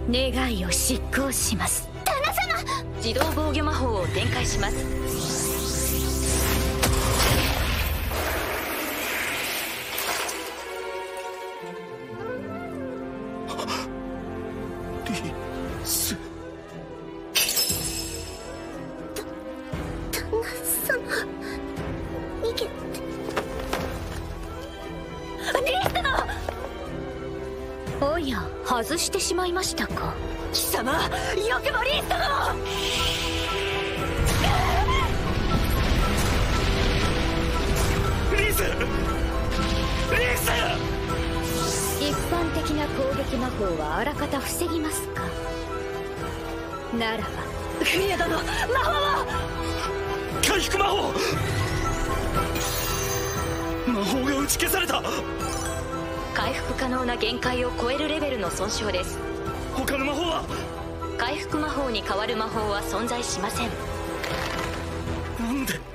願いを執行します。 旦那様。 自動防御魔法を展開します。 リス。 旦那様、逃げて。 リス殿。おや、外してしまいましたか。貴様、よくもリス殿。 リス。 一般的な攻撃魔法はあらかた防ぎますか。ならばフィエ殿、魔法を。 回復魔法。魔法が打ち消された。 回復可能な限界を超えるレベルの損傷です。 他の魔法は。 回復魔法に代わる魔法は存在しません。 なんで。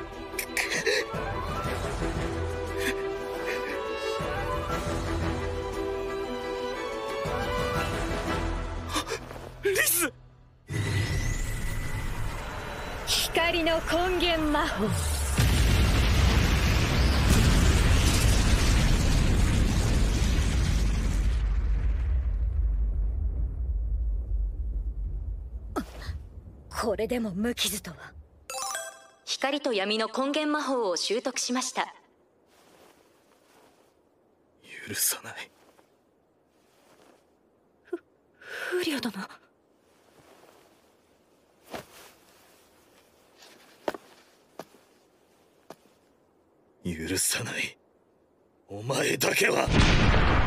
リス。 光の根源魔法。これでも無傷とは。光と闇の根源魔法を習得しました。 許さない。 フリア殿。 許さない。お前だけは。